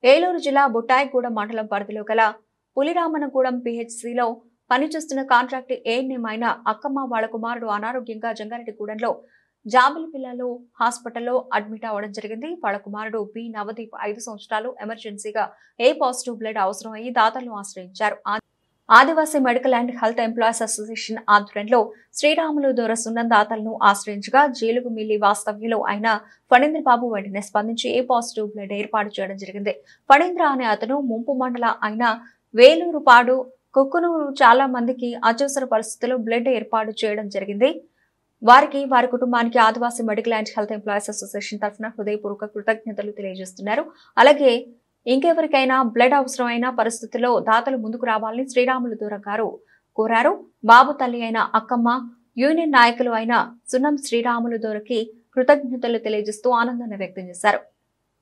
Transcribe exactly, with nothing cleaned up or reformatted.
ఏలూరు జిల్లా బుట్టాయిగూడ మండలం పరిధిలో గల పులిరామనగూడెం పీహెచ్సీలో పనిచేస్తున్న కాంట్రాక్ట్ ఏఎన్ఎం అయిన అక్కమ్మ వాళ్ళ కుమారుడు అనారోగ్యంగా జంగారెడ్డిగూడెంలో జాబిలి పిల్లలు హాస్పిటల్లో అడ్మిట్ అవ్వడం జరిగింది. వాళ్ళ కుమారుడు బి నవదీప్ ఐదు సంవత్సరాలు ఎమర్జెన్సీగా ఏ పాజిటివ్ బ్లడ్ అవసరం అయ్యి దాతలను ఆశ్రయించారు. Adivasi medical and health employees association ఆధ్వర్యంలో శ్రీరాములు దొర సున్నం దాతలను ఆశ్రయించగా జీలుగుమిల్లి వాస్తవ్యులు అయిన ఫణీంద్రబాబు వెంటనే స్పందించి ఏ పాజిటివ్ బ్లడ్ ఏర్పాటు చేయడం జరిగింది. ఫణీంద్ర అనే అతను ముంపు మండల అయిన వేలూరుపాడు కుక్కునూరు చాలా మందికి అత్యవసర పరిస్థితుల్లో బ్లడ్ ఏర్పాటు చేయడం జరిగింది. వారికి వారి కుటుంబానికి Adivasi medical and health employees association తరఫున హృదయపూర్వక కృతజ్ఞతలు తెలియజేస్తున్నారు. అలాగే ఇంకెవరికైనా బ్లడ్ అవసరమైన పరిస్థితుల్లో దాతలు ముందుకు రావాలని శ్రీరాములు దొర గారు కోరారు. బాబు తల్లి అయిన అక్కమ్మ, యూనియన్ నాయకులు అయిన సున్నం శ్రీరాములు దొరకి కృతజ్ఞతలు తెలియజేస్తూ ఆనందాన్ని వ్యక్తం చేశారు.